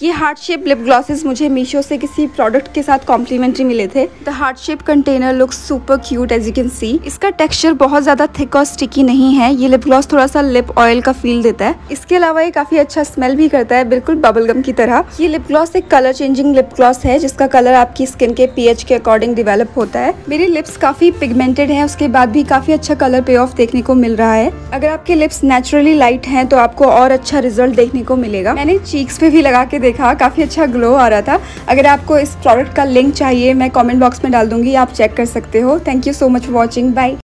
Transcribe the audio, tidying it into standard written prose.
ये heart shape lip glosses मुझे मीशो से किसी प्रोडक्ट के साथ कॉम्प्लीमेंट्री मिले थे। The heart shape container looks super cute as you can see. इसका टेक्सचर बहुत ज्यादा थिक और स्टिकी नहीं है। ये लिप ग्लॉस थोड़ा सा लिप ऑयल का फील देता है। इसके अलावा ये काफी अच्छा स्मेल भी करता है, बिल्कुल बबल गम की तरह। ये लिप ग्लॉस एक कलर चेंजिंग लिप ग्लॉस है जिसका कलर आपकी स्किन के पीएच के अकॉर्डिंग डेवलप होता है। मेरी लिप्स काफी पिगमेंटेड है, उसके बाद भी काफी अच्छा कलर पे ऑफ देखने को मिल रहा है। अगर आपके लिप्स नेचुरली लाइट हैं तो आपको और अच्छा रिजल्ट देखने को मिलेगा। मैंने चीक्स पे भी लगा के देखा, काफी अच्छा ग्लो आ रहा था। अगर आपको इस प्रोडक्ट का लिंक चाहिए मैं कमेंट बॉक्स में डाल दूंगी, आप चेक कर सकते हो। Thank you so much for watching, bye.